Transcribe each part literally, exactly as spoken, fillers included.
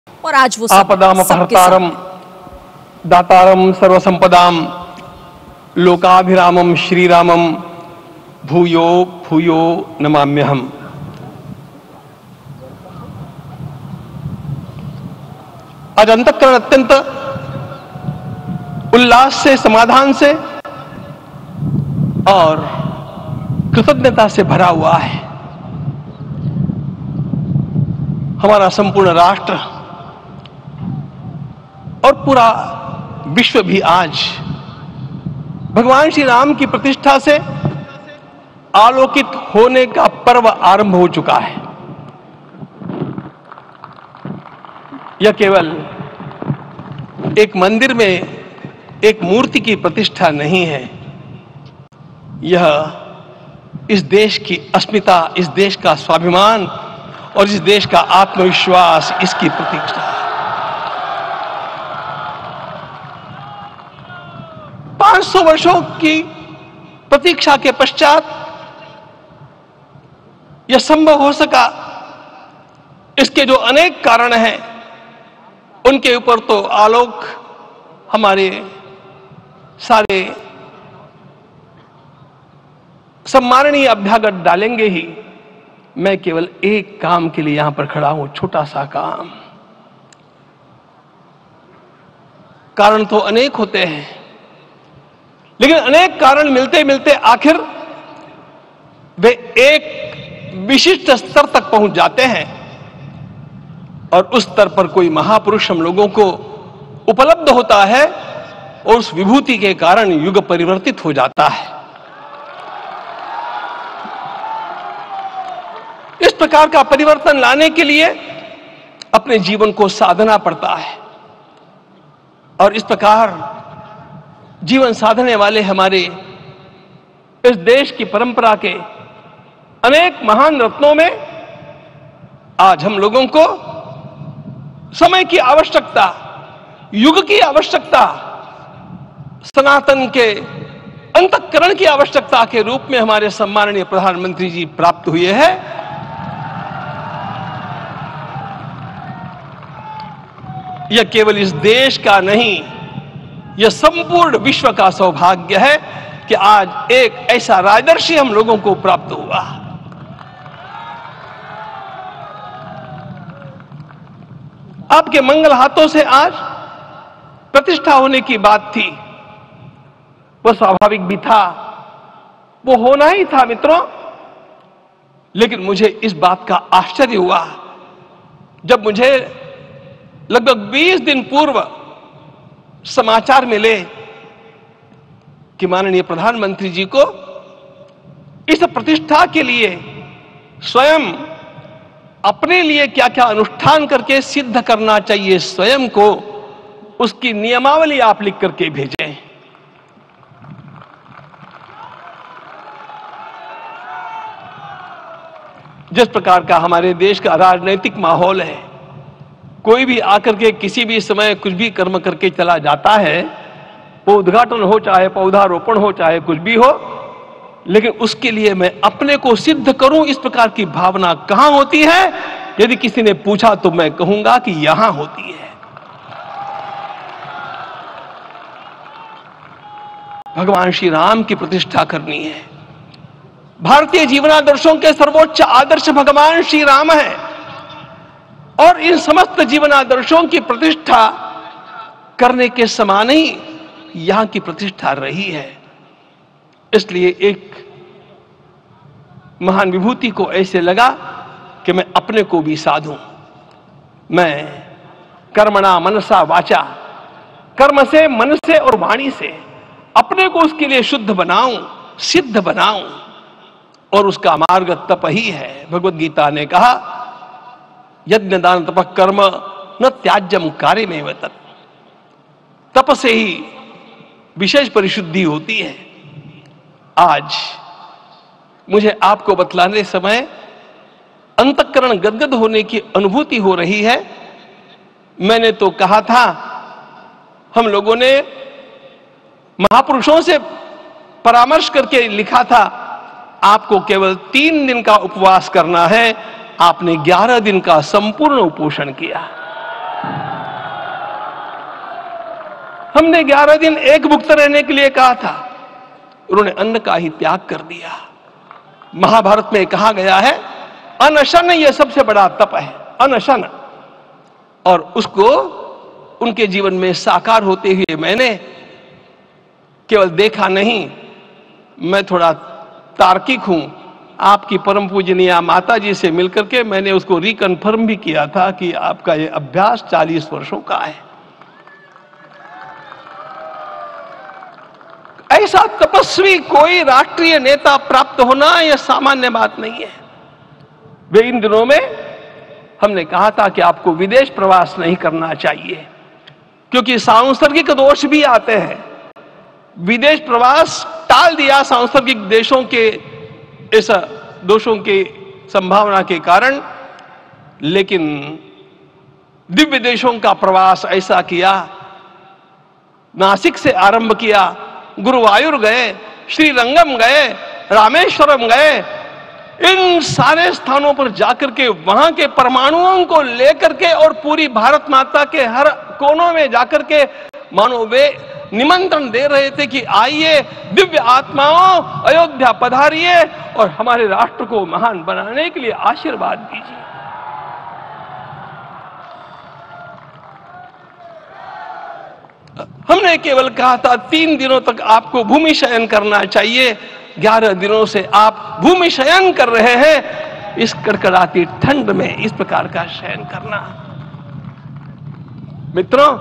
और आज वो आपदाम अपहर्तारम दातारम सर्वसंपदाम लोकाभिरामम श्रीरामम भूयो भूयो नमाम्यहम्। आज अंतःकरण अत्यंत उल्लास से, समाधान से और कृतज्ञता से भरा हुआ है। हमारा संपूर्ण राष्ट्र और पूरा विश्व भी आज भगवान श्री राम की प्रतिष्ठा से आलोकित होने का पर्व आरंभ हो चुका है। यह केवल एक मंदिर में एक मूर्ति की प्रतिष्ठा नहीं है, यह इस देश की अस्मिता, इस देश का स्वाभिमान और इस देश का आत्मविश्वास, इसकी प्रतीक्षा है। पांच सौ वर्षों की प्रतीक्षा के पश्चात यह संभव हो सका। इसके जो अनेक कारण हैं, उनके ऊपर तो आलोक हमारे सारे सम्माननीय अभ्यागत डालेंगे ही। मैं केवल एक काम के लिए यहां पर खड़ा हूं, छोटा सा काम। कारण तो अनेक होते हैं, लेकिन अनेक कारण मिलते मिलते आखिर वे एक विशिष्ट स्तर तक पहुंच जाते हैं और उस स्तर पर कोई महापुरुष हम लोगों को उपलब्ध होता है और उस विभूति के कारण युग परिवर्तित हो जाता है। इस प्रकार का परिवर्तन लाने के लिए अपने जीवन को साधना पड़ता है और इस प्रकार जीवन साधने वाले हमारे इस देश की परंपरा के अनेक महान रत्नों में आज हम लोगों को समय की आवश्यकता, युग की आवश्यकता, सनातन के अंतःकरण की आवश्यकता के रूप में हमारे सम्माननीय प्रधानमंत्री जी प्राप्त हुए हैं। यह केवल इस देश का नहीं, यह संपूर्ण विश्व का सौभाग्य है कि आज एक ऐसा राजदर्शी हम लोगों को प्राप्त हुआ। आपके मंगल हाथों से आज प्रतिष्ठा होने की बात थी, वह स्वाभाविक भी था, वो होना ही था मित्रों। लेकिन मुझे इस बात का आश्चर्य हुआ जब मुझे लगभग बीस दिन पूर्व समाचार मिले कि माननीय प्रधानमंत्री जी को इस प्रतिष्ठा के लिए स्वयं अपने लिए क्या क्या अनुष्ठान करके सिद्ध करना चाहिए, स्वयं को उसकी नियमावली आप लिख करके भेजें। जिस प्रकार का हमारे देश का राजनीतिक माहौल है, कोई भी आकर के किसी भी समय कुछ भी कर्म करके चला जाता है, वो उद्घाटन हो, चाहे पौधारोपण हो, चाहे कुछ भी हो, लेकिन उसके लिए मैं अपने को सिद्ध करूं, इस प्रकार की भावना कहां होती है? यदि किसी ने पूछा तो मैं कहूंगा कि यहां होती है। भगवान श्री राम की प्रतिष्ठा करनी है। भारतीय जीवनादर्शों के सर्वोच्च आदर्श भगवान श्री राम है और इन समस्त जीवनादर्शों की प्रतिष्ठा करने के समान ही यहां की प्रतिष्ठा रही है। इसलिए एक महान विभूति को ऐसे लगा कि मैं अपने को भी साधूं। मैं कर्मणा मनसा वाचा, कर्म से, मन से और वाणी से अपने को उसके लिए शुद्ध बनाऊं, सिद्ध बनाऊं, और उसका मार्ग तप ही है। भगवद गीता ने कहा, यज्ञ दान तप कर्म न त्याज्यम कार्य में तत्। तप से ही विशेष परिशुद्धि होती है। आज मुझे आपको बतलाने समय अंतःकरण गदगद होने की अनुभूति हो रही है। मैंने तो कहा था, हम लोगों ने महापुरुषों से परामर्श करके लिखा था, आपको केवल तीन दिन का उपवास करना है। आपने ग्यारह दिन का संपूर्ण उपोषण किया। हमने ग्यारह दिन एक भुक्त रहने के लिए कहा था, उन्होंने अन्न का ही त्याग कर दिया। महाभारत में कहा गया है अनशन यह सबसे बड़ा तप है, अनशन। और उसको उनके जीवन में साकार होते हुए मैंने केवल देखा नहीं, मैं थोड़ा तार्किक हूं। आपकी परम पूजनीय माता जी से मिलकर के मैंने उसको रिकन्फर्म भी किया था कि आपका यह अभ्यास चालीस वर्षों का है। ऐसा तपस्वी कोई राष्ट्रीय नेता प्राप्त होना यह सामान्य बात नहीं है। वे इन दिनों में हमने कहा था कि आपको विदेश प्रवास नहीं करना चाहिए, क्योंकि सांसर्गिक दोष भी आते हैं। विदेश प्रवास टाल दिया सांसर्गिक देशों के इस दोषों की संभावना के कारण, लेकिन दिव्य देशों का प्रवास ऐसा किया। नासिक से आरंभ किया, गुरुवायूर गए, श्रीरंगम गए, रामेश्वरम गए। इन सारे स्थानों पर जाकर के वहां के परमाणुओं को लेकर के और पूरी भारत माता के हर कोनों में जाकर के मानो वे निमंत्रण दे रहे थे कि आइए दिव्य आत्माओं, अयोध्या पधारिए और हमारे राष्ट्र को महान बनाने के लिए आशीर्वाद दीजिए। हमने केवल कहा था तीन दिनों तक आपको भूमि शयन करना चाहिए। ग्यारह दिनों से आप भूमि शयन कर रहे हैं। इस कड़कड़ाती ठंड में इस प्रकार का शयन करना, मित्रों,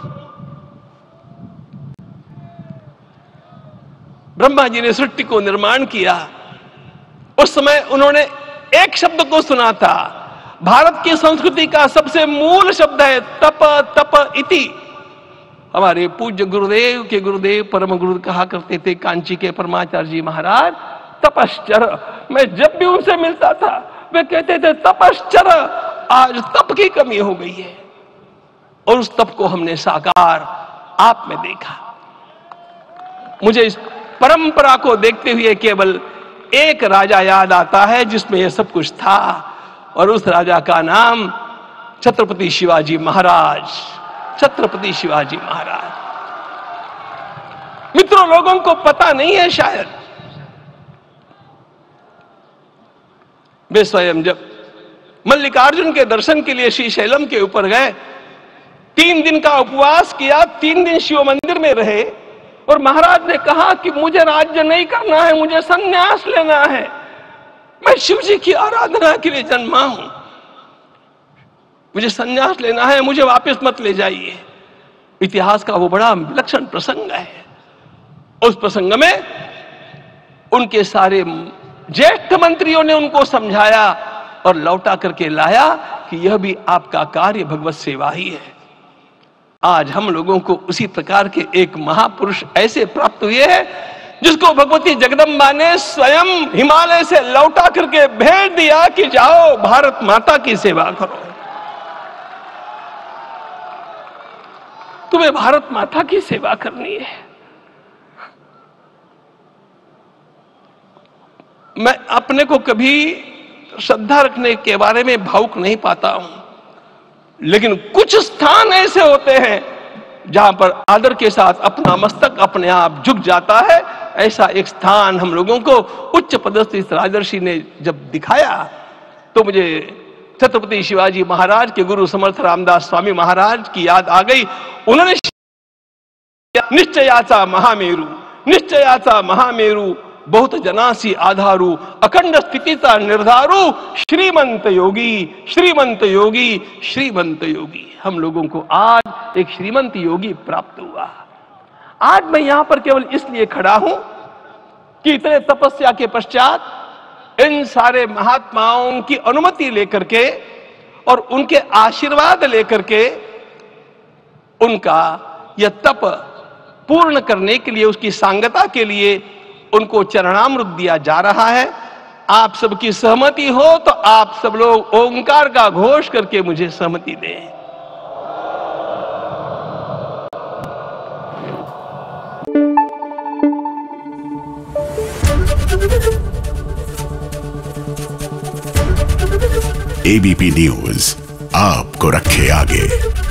ब्रह्मा जी ने सृष्टि को निर्माण किया। उस समय उन्होंने एक शब्द को सुना था। भारत की संस्कृति का सबसे मूल शब्द है तप तप इति। हमारे पूज्य गुरुदेव के गुरुदेव परम गुरु कहा करते थे, कांची के परमाचार्य जी महाराज, तपश्चर। मैं जब भी उनसे मिलता था वे कहते थे तपश्चर। आज तप की कमी हो गई है और उस तप को हमने साकार आप में देखा। मुझे इस परंपरा को देखते हुए केवल एक राजा याद आता है जिसमें यह सब कुछ था, और उस राजा का नाम छत्रपति शिवाजी महाराज। छत्रपति शिवाजी महाराज। मित्रों, लोगों को पता नहीं है शायद, वे स्वयं जब मल्लिकार्जुन के दर्शन के लिए श्री शैलम के ऊपर गए, तीन दिन का उपवास किया, तीन दिन शिव मंदिर में रहे, और महाराज ने कहा कि मुझे राज्य नहीं करना है, मुझे संन्यास लेना है, मैं शिव जी की आराधना के लिए जन्मा हूं, मुझे संन्यास लेना है, मुझे वापस मत ले जाइए। इतिहास का वो बड़ा विलक्षण प्रसंग है। उस प्रसंग में उनके सारे ज्येष्ठ मंत्रियों ने उनको समझाया और लौटा करके लाया कि यह भी आपका कार्य भगवत सेवा ही है। आज हम लोगों को उसी प्रकार के एक महापुरुष ऐसे प्राप्त हुए हैं जिसको भगवती जगदम्बा ने स्वयं हिमालय से लौटा करके भेज दिया कि जाओ भारत माता की सेवा करो। तुम्हें भारत माता की सेवा करनी है। मैं अपने को कभी श्रद्धा रखने के बारे में भावुक नहीं पाता हूं, लेकिन कुछ स्थान ऐसे होते हैं जहां पर आदर के साथ अपना मस्तक अपने आप झुक जाता है। ऐसा एक स्थान हम लोगों को उच्च पदस्थ इस राजर्षि ने जब दिखाया तो मुझे छत्रपति शिवाजी महाराज के गुरु समर्थ रामदास स्वामी महाराज की याद आ गई। उन्होंने निश्चयाचा महामेरु, निश्चयाचा महामेरु, बहुत जनासी आधारू, अखंड स्थितिता निर्धारू, श्रीमंत योगी, श्रीमंत योगी, श्रीमंत योगी। हम लोगों को आज एक श्रीमंत योगी प्राप्त हुआ। आज मैं यहां पर केवल इसलिए खड़ा हूं कि इतने तपस्या के पश्चात इन सारे महात्माओं की अनुमति लेकर के और उनके आशीर्वाद लेकर के उनका यह तप पूर्ण करने के लिए, उसकी सांगता के लिए उनको चरणामृत दिया जा रहा है। आप सबकी सहमति हो तो आप सब लोग ओंकार का घोष करके मुझे सहमति दें। एबीपी न्यूज आपको रखे आगे।